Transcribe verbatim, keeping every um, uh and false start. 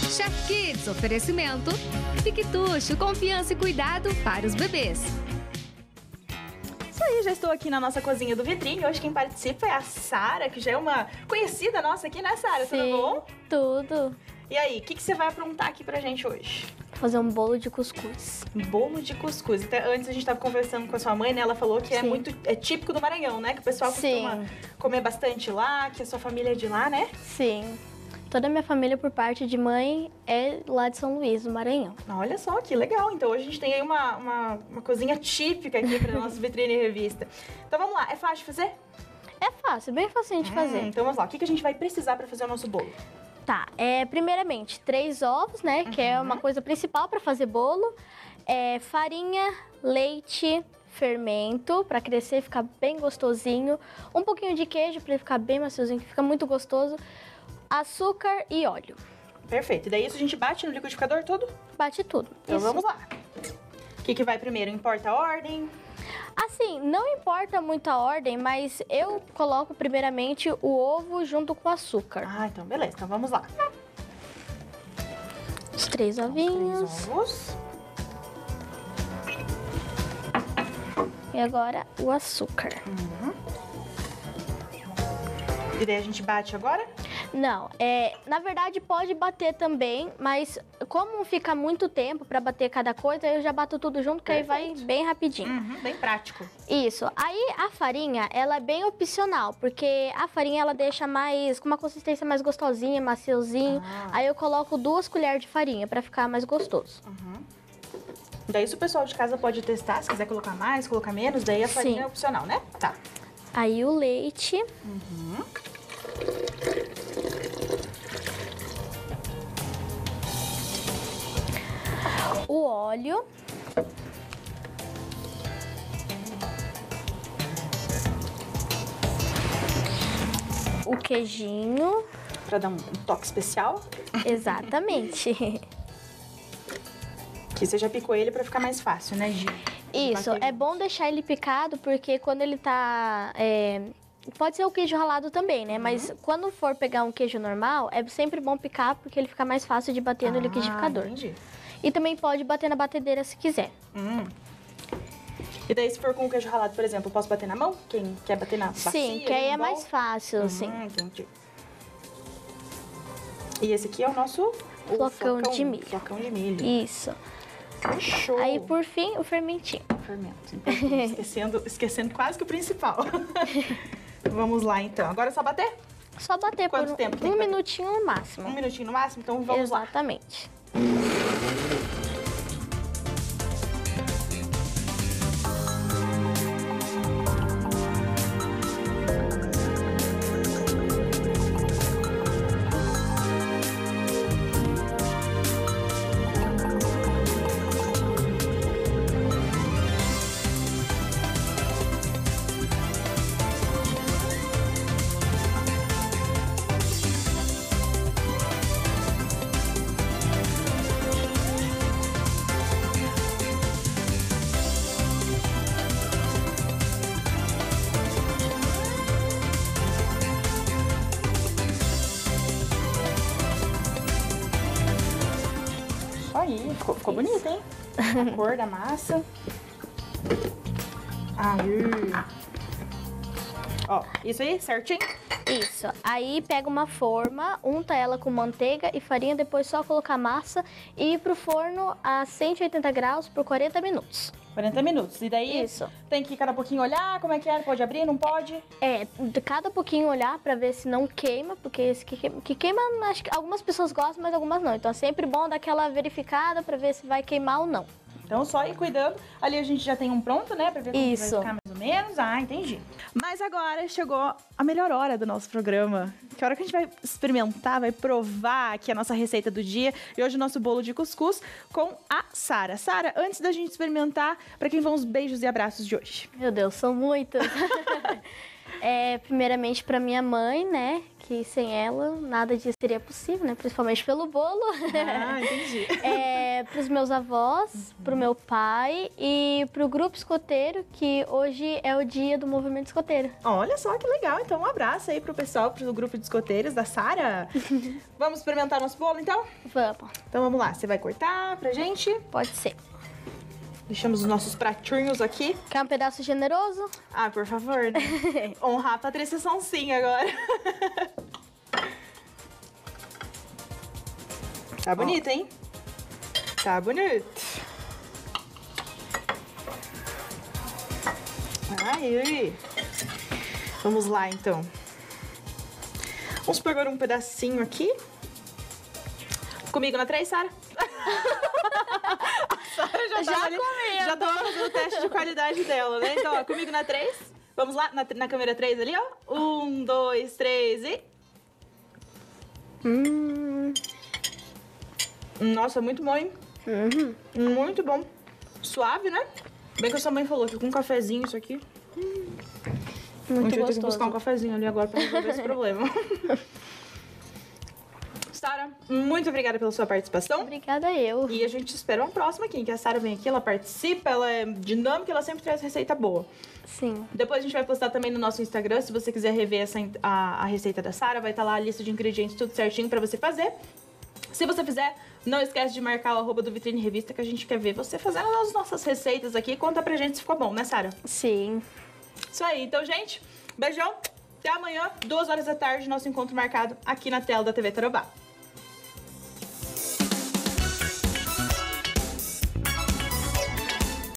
Chef Kids, oferecimento. Piquetucho, confiança e cuidado para os bebês. Isso aí, já estou aqui na nossa cozinha do Vitrine. Hoje quem participa é a Sara, que já é uma conhecida nossa aqui, né, Sara? Tudo bom? Tudo. E aí, o que, que você vai aprontar aqui pra gente hoje? Fazer um bolo de cuscuz. Bolo de cuscuz. Até antes a gente estava conversando com a sua mãe, né? Ela falou que Sim. é muito é típico do Maranhão, né? Que o pessoal costuma Sim. comer bastante lá, que a sua família é de lá, né? Sim. Toda a minha família, por parte de mãe, é lá de São Luís, do Maranhão. Olha só, que legal. Então hoje a gente tem aí uma, uma, uma cozinha típica aqui para nossa Vitrine Revista. Então vamos lá, é fácil de fazer? É fácil, bem facinho de fazer. Hum, então vamos lá, o que, que a gente vai precisar para fazer o nosso bolo? Tá, é, primeiramente, três ovos, né, Uhum. que é uma coisa principal para fazer bolo. É, farinha, leite, fermento, para crescer e ficar bem gostosinho. Um pouquinho de queijo para ele ficar bem maciozinho, que fica muito gostoso. Açúcar e óleo. Perfeito. E daí isso a gente bate no liquidificador todo? Bate tudo. Então Isso. vamos lá. O que, que vai primeiro? Importa a ordem? Assim, não importa muito a ordem, mas eu coloco primeiramente o ovo junto com o açúcar. Ah, então beleza. Então vamos lá. Os três ovinhos. Três ovos. E agora o açúcar. Uhum. E daí a gente bate agora? Não, é, na verdade pode bater também, mas como fica muito tempo pra bater cada coisa, eu já bato tudo junto, que aí vai bem rapidinho. Uhum, bem prático. Isso. Aí a farinha, ela é bem opcional, porque a farinha ela deixa mais, com uma consistência mais gostosinha, maciozinho. Ah. Aí eu coloco duas colheres de farinha pra ficar mais gostoso. Uhum. Daí isso o pessoal de casa pode testar, se quiser colocar mais, colocar menos, daí a farinha Sim. é opcional, né? Tá. Aí o leite. Uhum. O óleo. O queijinho. Pra dar um toque especial. Exatamente. Que você já picou ele pra ficar mais fácil, né, Gi? Isso, é bom deixar ele picado, porque quando ele tá... é, pode ser o queijo ralado também, né? Uhum. Mas quando for pegar um queijo normal, é sempre bom picar, porque ele fica mais fácil de bater ah, no liquidificador. Entendi. E também pode bater na batedeira se quiser. Hum. E daí, se for com o queijo ralado, por exemplo, eu posso bater na mão? Quem quer bater na bacia? Sim, que aí é bol? mais fácil, Hum, assim. Entendi. E esse aqui é o nosso... o Flocão de milho. Flocão de milho. Isso. Show. Aí, por fim, o fermentinho. Fermento. Importante. esquecendo, esquecendo quase que o principal. Vamos lá, então. Agora é só bater? Só bater Quanto por um, tempo tem um que bater? minutinho no máximo. Um minutinho no máximo? Então vamos lá. Exatamente. Aí, ficou, ficou bonito, hein? A cor da massa. Aí. Ó, isso aí, certinho? Isso. Aí pega uma forma, unta ela com manteiga e farinha, depois só colocar massa e ir pro forno a cento e oitenta graus por quarenta minutos. quarenta minutos. E daí Isso. tem que cada pouquinho olhar como é que é, pode abrir, não pode? É, de cada pouquinho olhar pra ver se não queima, porque esse que queima, que queima, acho que algumas pessoas gostam, mas algumas não. Então é sempre bom dar aquela verificada pra ver se vai queimar ou não. Então só ir cuidando. Ali a gente já tem um pronto, né? Pra ver como Isso. que vai ficar mais ou menos. Ah, entendi. Mas agora chegou a melhor hora do nosso programa. Que é a hora que a gente vai experimentar, vai provar aqui a nossa receita do dia. E hoje o nosso bolo de cuscuz com a Sara. Sara, antes da gente experimentar, pra quem vão os beijos e abraços de hoje? Meu Deus, são muitos. É, primeiramente para minha mãe, né? Que sem ela nada disso seria possível, né? Principalmente pelo bolo. Ah, entendi. É, para os meus avós, uhum. para o meu pai e para o grupo escoteiro, que hoje é o dia do movimento escoteiro. Olha só que legal. Então, um abraço aí pro pessoal, pro grupo de escoteiros da Sara. Vamos experimentar nosso bolo, então? Vamos. Então, vamos lá. Você vai cortar pra gente? Pode ser. Deixamos os nossos pratinhos aqui. Quer um pedaço generoso? Ah, por favor, né? Honrar a Patrícia Sonsinha agora. Tá bonito, hein? Tá bonito. Aí. Vamos lá, então. Vamos pegar um pedacinho aqui. Comigo na três, Sara? A Sara já, já, ali, já tava fazendo o teste de qualidade dela, né? Então, ó, comigo na três. Vamos lá, na, na câmera três ali, ó. Um, dois, três e... Hum. Nossa, muito bom, hein? Uhum. Muito bom. Suave, né? Bem que a sua mãe falou que com um cafezinho isso aqui... Hum. Muito a gente vai ter que gostoso. buscar um cafezinho ali agora pra resolver esse problema. Sara, muito obrigada pela sua participação. Obrigada eu. E a gente espera uma próxima aqui, que a Sara vem aqui, ela participa, ela é dinâmica, ela sempre traz receita boa. Sim. Depois a gente vai postar também no nosso Instagram, se você quiser rever essa, a, a receita da Sara, vai estar lá a lista de ingredientes, tudo certinho pra você fazer. Se você fizer, não esquece de marcar o arroba do Vitrine Revista, que a gente quer ver você fazendo as nossas receitas aqui. Conta pra gente se ficou bom, né, Sara? Sim. Isso aí. Então, gente, beijão. Até amanhã, duas horas da tarde, nosso encontro marcado aqui na tela da T V Tarobá.